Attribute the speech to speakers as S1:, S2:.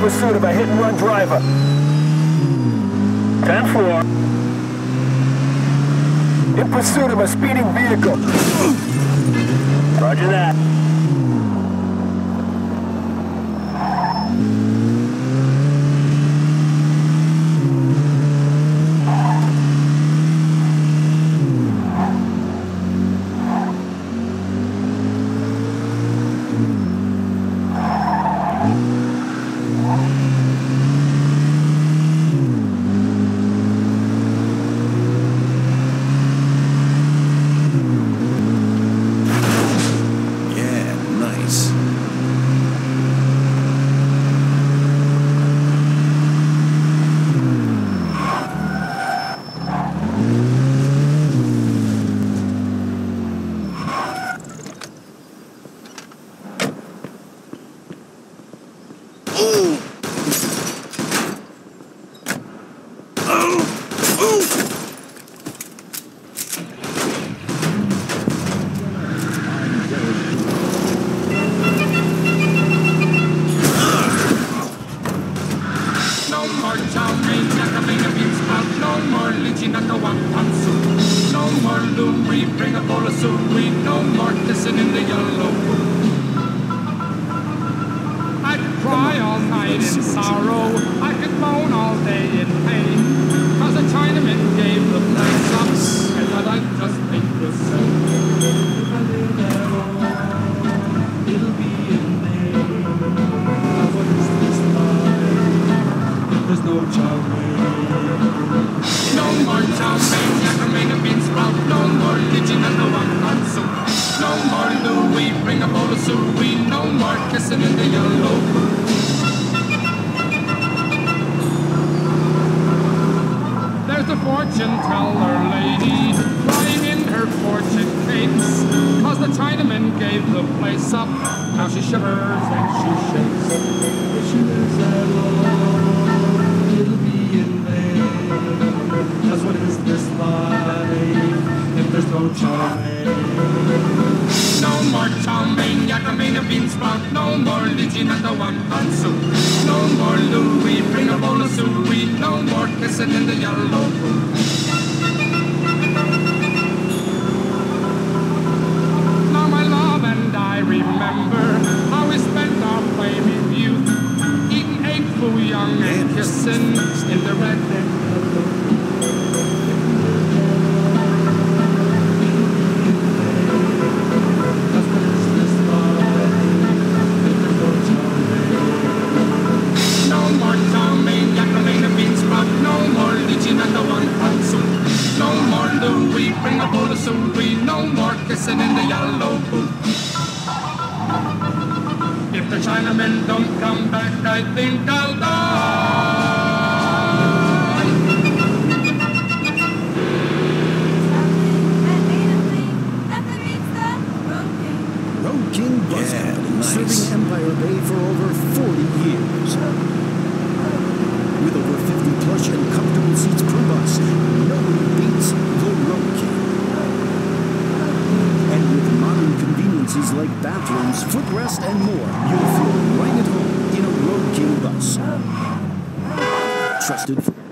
S1: pursuit of a hit-and-run driver. 10-4. In pursuit of a speeding vehicle. Roger that.
S2: Cry all night in sorrow, I could moan all day in pain, 'cause the Chinaman gave the place up, and that I just think the same. If I live at all, it'll be in vain. Now what is this life, if there's no chow mein? No more chow mein, yakka mein, a bean sprout, no more kitchen and no wonton soup. No more Louis, bring a bowl of suey, no more kissing in the yellow boot. There's a fortune teller lady lying in her fortune cakes, 'cause the Chinaman gave the place up. Now she shivers and she shakes. If she lives at all, it'll be in vain. That's what is this life, if there's no chow mein? No more chow mein, yakka mein, a bean sprout, no more lychee and the wonton soup. No more Louis, bring a bowl of suey, no more kissing in the yellow boot. Now my love and I remember how we spent our flaming youth, eating egg foo young and kissing in the red deck of the in the yellow boot. If the Chinamen don't come back, I think I'll die.
S3: Road King Bus Company, serving Empire Bay for over 40 years. With over 50 plush and comfortable seats per bus, nobody beats the Road King. And with modern conveniences like bathrooms, footrest, and more, you'll feel right at home in a Road King bus. Trusted for